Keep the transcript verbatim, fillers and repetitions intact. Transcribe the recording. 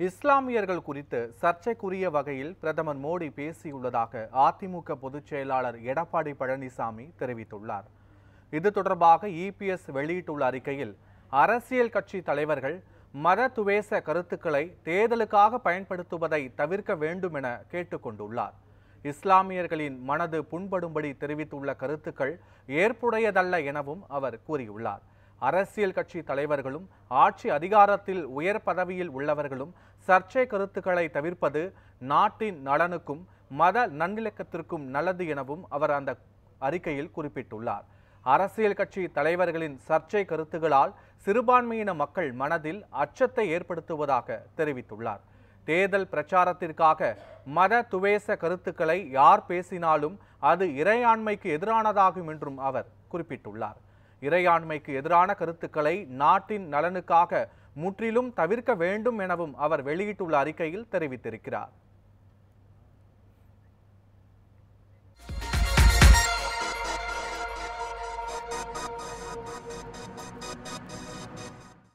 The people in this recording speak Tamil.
இஸ்லாமியர்கள் குறித்து சர்ச்சைக்குரிய வகையில் பிரதமர் மோடி பேசியுள்ளதாக அதிமுக பொதுச் செயலாளர் எடப்பாடி பழனிசாமி தெரிவித்துள்ளார். இது தொடர்பாக இபிஎஸ் வெளியிட்டுள்ள அறிக்கையில், அரசியல் கட்சி தலைவர்கள் மத துவேச கருத்துக்களை தேர்தலுக்காக பயன்படுத்துவதை தவிர்க்க வேண்டும் என கேட்டுக்கொண்டுள்ளார். இஸ்லாமியர்களின் மனது புண்படும்படி தெரிவித்துள்ள கருத்துக்கள் ஏற்புடையதல்ல எனவும் அவர் கூறியுள்ளார். அரசியல் கட்சி தலைவர்களும் ஆட்சி அதிகாரத்தில் உயர் பதவியில் உள்ளவர்களும் சர்ச்சை கருத்துக்களை தவிர்ப்பது நாட்டின் நலனுக்கும் மத நல்லிணக்கத்திற்கும் நல்லது எனவும் அவர் அந்த அறிக்கையில் குறிப்பிட்டுள்ளார். அரசியல் கட்சி தலைவர்களின் சர்ச்சை கருத்துகளால் சிறுபான்மையின மக்கள் மனதில் அச்சத்தை ஏற்படுத்துவதாக தெரிவித்துள்ளார். தேர்தல் பிரச்சாரத்திற்காக மத துவேச கருத்துக்களை யார் பேசினாலும் அது இறையாண்மைக்கு எதிரானதாகும் என்றும் அவர் குறிப்பிட்டுள்ளார். இறையாண்மைக்கு எதிரான கருத்துக்களை நாட்டின் நலனுக்காக முற்றிலும் தவிர்க்க வேண்டும் எனவும் அவர் வெளியிட்டுள்ள அறிக்கையில் தெரிவித்திருக்கிறார்.